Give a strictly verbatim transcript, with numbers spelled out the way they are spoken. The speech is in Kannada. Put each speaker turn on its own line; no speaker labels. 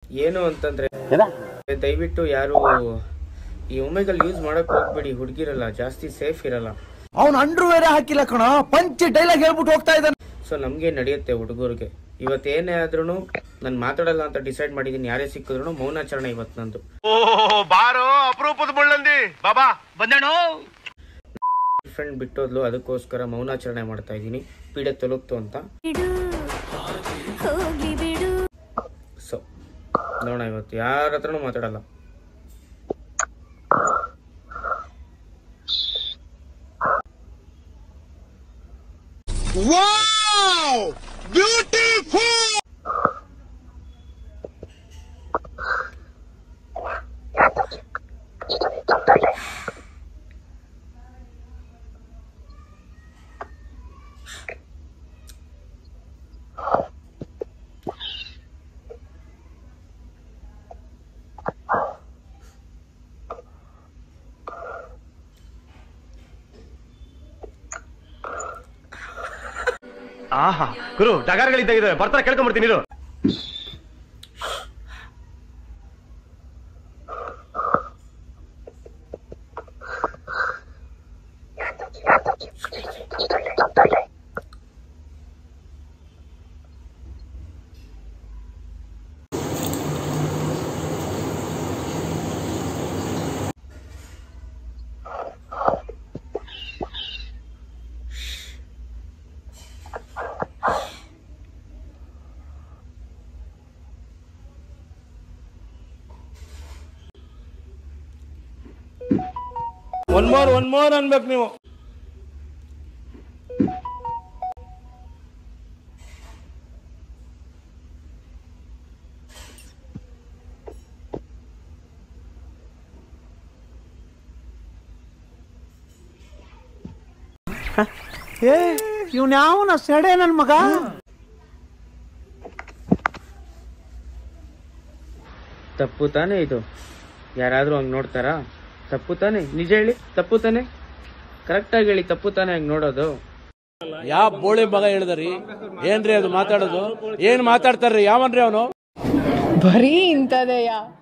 ಏನು ಅಂತಂದ್ರೆ ದಯವಿಟ್ಟು ಯಾರು ಈ ಒಮೆಗಲ್ ಯೂಸ್ ಮಾಡಕ್ ಹೋಗ್ಬೇಡಿ, ಹುಡುಗಿರಲ್ಲ ಜಾಸ್ತಿ ಸೇಫ್ ಇರಲ್ಲ.
ಅವ್ನು ಅಂಡ್ರು ಬೇರೆ ಹಾಕಿಲ್ಲ ಕಣ, ಪಂಚ್ ಡೈಲಾಗ್ ಹೇಳ್ಬಿಟ್ಟು ಹೋಗ್ತಾ ಇದ್ದಾನೆ.
ಸೊ ನಮ್ಗೆ ನಡೆಯುತ್ತೆ ಹುಡುಗರಿಗೆ. ಇವತ್ತೇನೇ ಆದ್ರೂ ನಾನು ಮಾತಾಡಲ್ಲ ಅಂತ ಡಿಸೈಡ್ ಮಾಡಿದೀನಿ. ಯಾರೇ ಸಿಕ್ಕಿದ್ರು ಮೌನಾಚರಣೆ ಇವತ್ತು ನಂದು.
ಬಾರೋ ಅಪರೂಪದ ಮುಳ್ಳಂದಿ ಬಾಬಾ ಬಂದೇಣೋ.
ಫ್ರೆಂಡ್ ಬಿಟ್ಟೋದ್ಲು, ಅದಕ್ಕೋಸ್ಕರ ಮೌನಾಚರಣೆ ಮಾಡ್ತಾ ಇದ್ದೀನಿ. ಪೀಡೆ ತೊಲಗ್ತು ಅಂತ. ಸೊ ನೋಡೋಣ, ಇವತ್ತು ಯಾರ ಹತ್ರನೂ ಮಾತಾಡಲ್ಲ.
Wow! Beautiful! ಆಹಾ ಗುರು, ಡಗಾರ್ಗಳಿದ್ದಾಗಿದೆ, ಬರ್ತಾರೆ ಕೇಳ್ಕೊಂಡ್ಬಿಡ್ತೀನಿ ಇರು.
ಒನ್ ಮೋರ್ ಒನ್ ಮೋರ್ ಅನ್ಬೇಕು ನೀವು. ಏ ಇವ್ನ ಯಾವನ ಸೆಡೆ ನನ್ ಮಗ.
ತಪ್ಪು ತಾನೇ ಇದು? ಯಾರಾದ್ರೂ ಹಂಗ್ ನೋಡ್ತಾರಾ? ತಪ್ಪು ತಾನೆ, ನಿಜ ಹೇಳಿ, ತಪ್ಪು ತಾನೆ, ಕರೆಕ್ಟ್ ಆಗಿ ಹೇಳಿ, ತಪ್ಪು ತಾನೆ ಹಂಗ್ ನೋಡೋದು?
ಯಾವ ಬೋಳಿ ಮಗ ಹೇಳಿದ್ರಿ? ಏನ್ರಿ ಅದು ಮಾತಾಡೋದು? ಏನ್ ಮಾತಾಡ್ತಾರ್ರಿ? ಯಾವನ್ರಿ ಅವನು?
ಬರೀ ಇಂಥದೆಯಾ?